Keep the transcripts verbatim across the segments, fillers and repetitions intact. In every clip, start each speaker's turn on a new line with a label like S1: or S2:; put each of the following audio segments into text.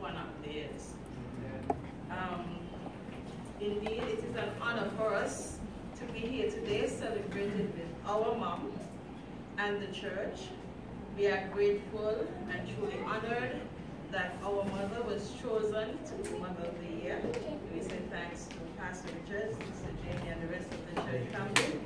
S1: one-up days. Um, indeed, it is an honor for us to be here today celebrating with our mom and the church. We are grateful and truly honored that our mother was chosen to be Mother of the Year. We say thanks to Pastor Richard, Sister Jamie, and the rest of the church family.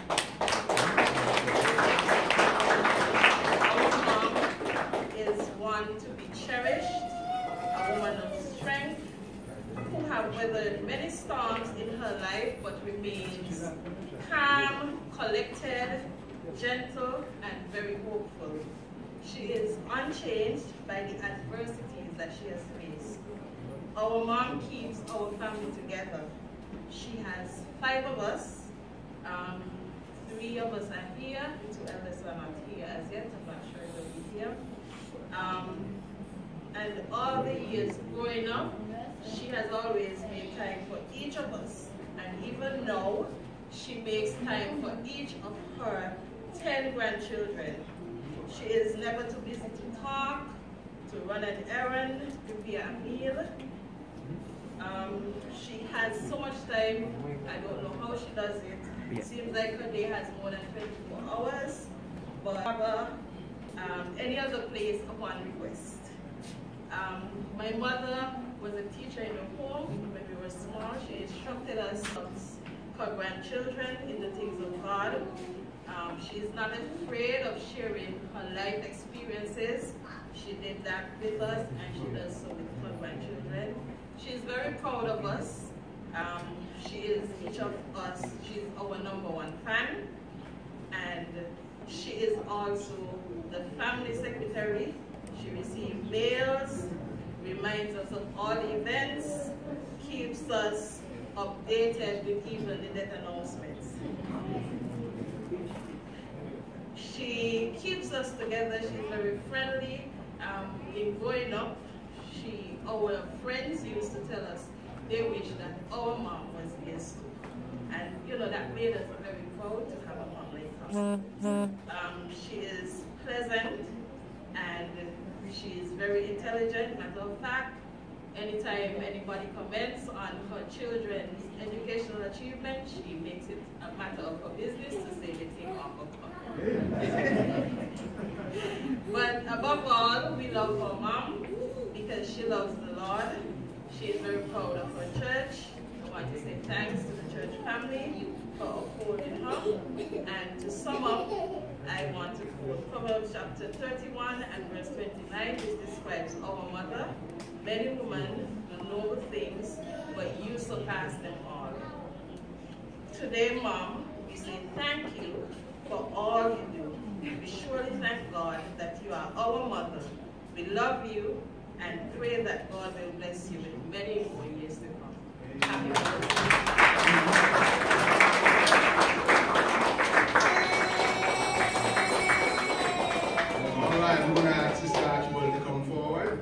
S1: Our mom is one to be cherished, a woman of strength, who have weathered many storms in her life, but remains calm, collected, gentle, and very hopeful. She is unchanged by the adversities that she has faced. Our mom keeps our family together. She has five of us. Um, three of us are here. The two eldest are not here as yet. I'm not sure they'll be here. Um, and all the years growing up, she has always made time for each of us. And even now, she makes time for each of her ten grandchildren. She is never too busy to talk, to run an errand, to prepare a meal. Um, she has so much time, I don't know how she does it. It seems like her day has more than twenty-four hours, but um, any other place upon request. Um, my mother was a teacher in the home when we were small. She instructed us, her grandchildren, in the things of God. Um, she is not afraid of sharing her life experiences. She did that with us, and she does so with her grandchildren. She is very proud of us. Um, she is each of us, she is our number one fan. And she is also the family secretary. She receives mails, reminds us of all events, keeps us updated with even the death announcements. She keeps us together. She's very friendly. Um, in growing up, she, our friends used to tell us they wish that our mom was here too. And you know, that made us very proud to have a mom like her. Um, she is pleasant and she is very intelligent. Matter of fact, anytime anybody comments on her children's educational achievement, she makes it a matter of her business to say the thing off of her. But above all, we love our mom because she loves the Lord. She is very proud of her church. I want to say thanks to the church family for upholding her. And to sum up, I want to quote Proverbs chapter thirty-one and verse twenty-nine, which describes our mother. Many women do noble things, but you surpass them all. Today, Mom, we say thank you for all you do. We surely thank God that you are our mother. We love you and pray that God will bless you with many more years to come. Happy birthday.
S2: All right, I'm going to ask Sister Archibald to come forward.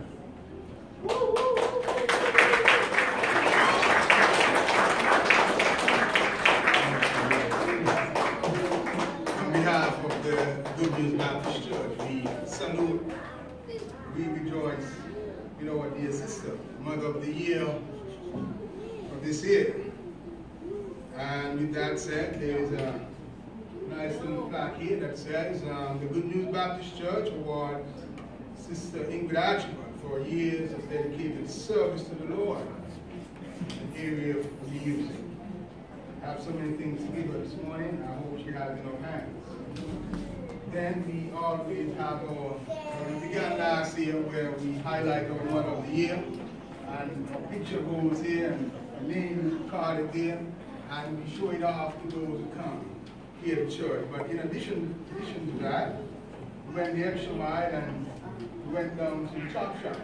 S2: On behalf of the Good News Baptist Church, we salute, we rejoice in our dear sister, Mother of the Year of this year. And with that said, there is a nice little plaque here that says um, the Good News Baptist Church award Sister Ingrid Archibald for years of dedicated service to the Lord in the area of music. I have so many things to give her this morning. I hope she has enough hands. Then we always have our, uh, we began last year where we highlight our Mother of the Year, and a picture goes here and a name is carded there, and we show it off to those who come here at church. But in addition, in addition to that, we went the extra mile and we went down to the chop shop.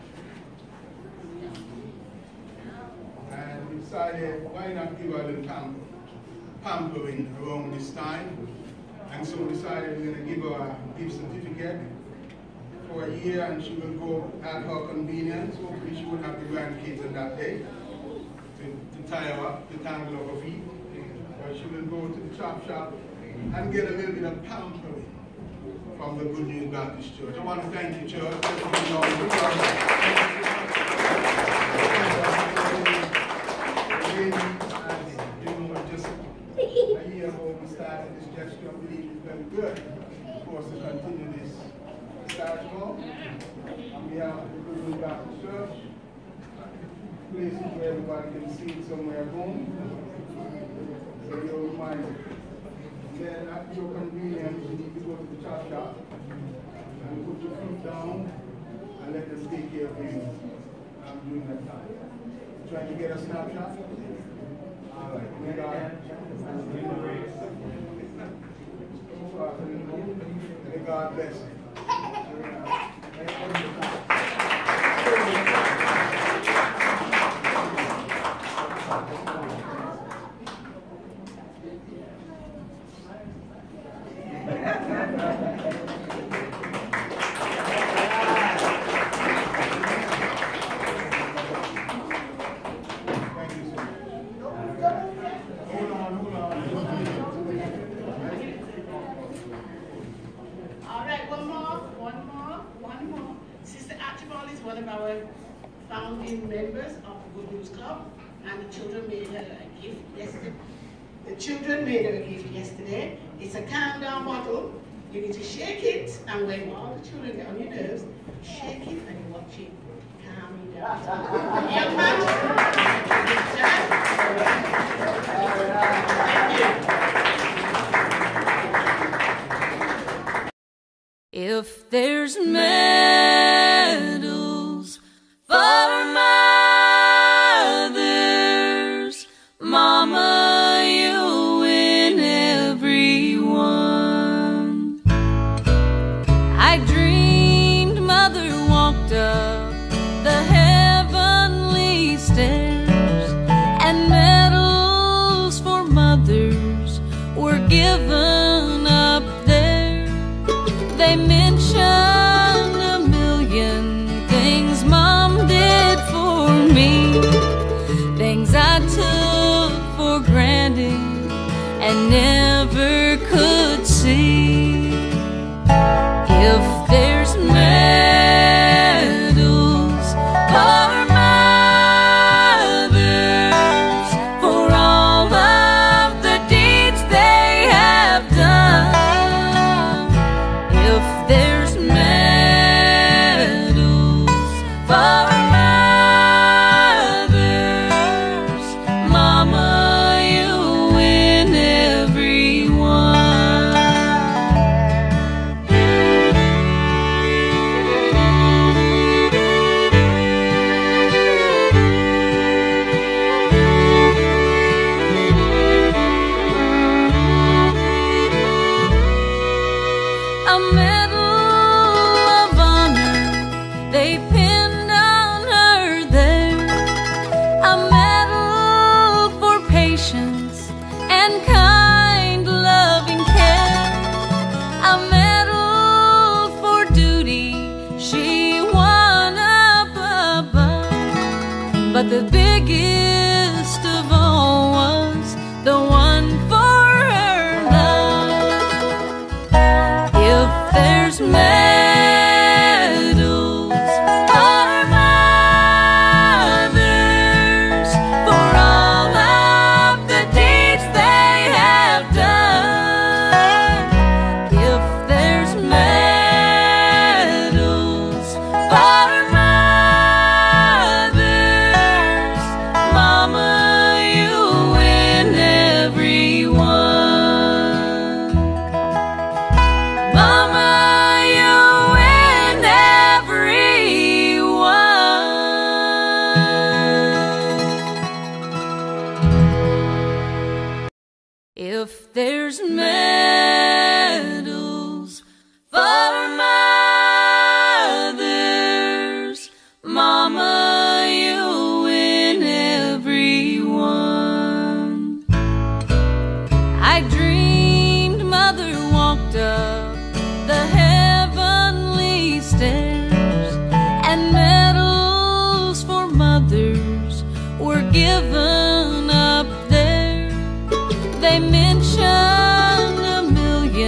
S2: And we decided, why not give her a little pamper, pampering around this time? And so we decided we're going to give her a gift certificate for a year, and she will go at her convenience. Hopefully she will have the grandkids on that day to, to tie her up, to tangle up her feet. But she will go to the chop shop and get a little bit of pampering from the Good News Baptist Church. I want to thank you, church. Good. Of course, to continue this start call, on behalf of the Good News Baptist Church, places where everybody can see it somewhere at home. So you're reminded. Then at your convenience, you need to go to the chop shop and put your feet down and let us take care of you um, during that time. Trying to get a snapshot? All right. May God, may God bless you.
S3: Founding members of the Good News Club, and the children made her a gift yesterday. The children made her a gift yesterday. It's a calm down bottle. You need to shake it, and when all the children get on your nerves, shake it and you watch it calm you down. Young man, thank you.
S4: If there's medals for mothers, Mama, you win every one. I dreamed Mother walked up the heavenly stairs, and medals for mothers were given up there. They mentioned a million things Mom did for me, things I took for granted and never could see. If there's medals for mothers, for all of the deeds they have done, if there's medals for mothers, Mama, you win every one. A medal of honor they pinned on her there, a medal for patience and kind, loving care, a medal for duty she won up above. But the biggest of all was the one for her love. If there's medals for mothers, for all of the deeds they have done, if there's medals for mothers, Mama, you win every one. Mama, you win every one. If there's medals for mothers, Mama, you win every one. I dreamed Mother walked up the heavenly stairs, and medals for mothers were given up there. They mentioned a million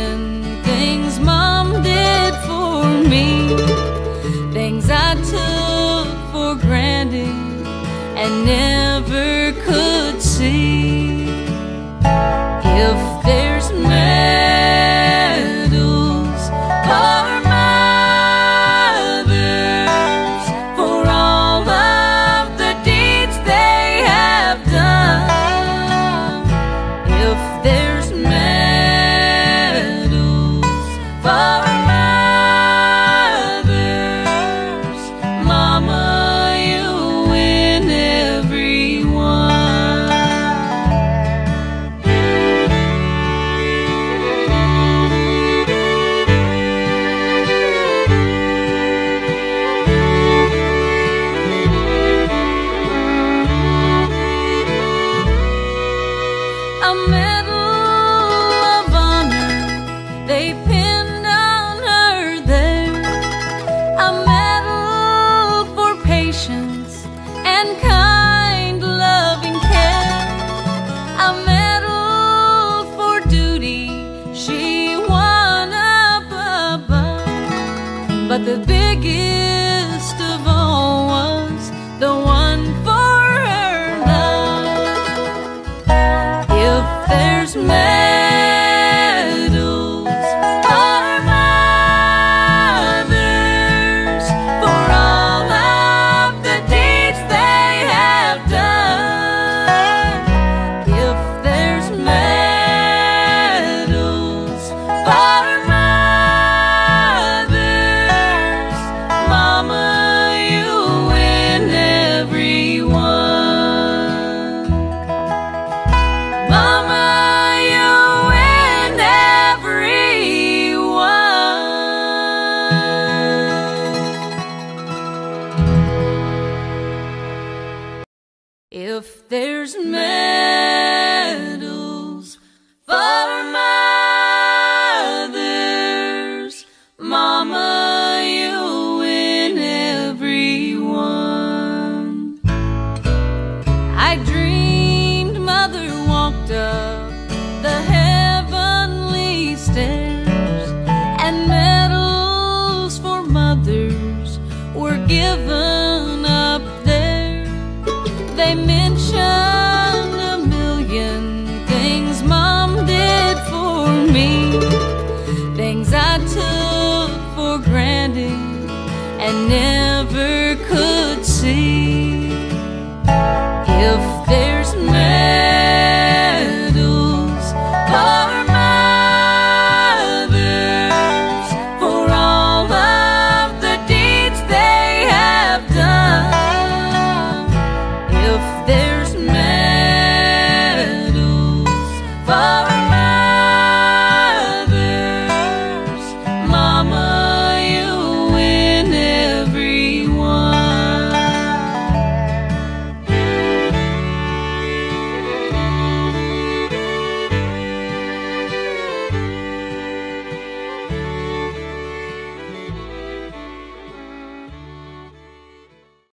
S4: there's medals for mothers for all of the deeds they have done. If there's medals for mothers, Mama, you win every one. Mama, you win every one. If there's medals for mothers, Mama, you win every one. I dreamed Mother walked up the heavenly stairs, and medals for mothers were given up there. They mentioned a million things Mom did for me, things I took for granted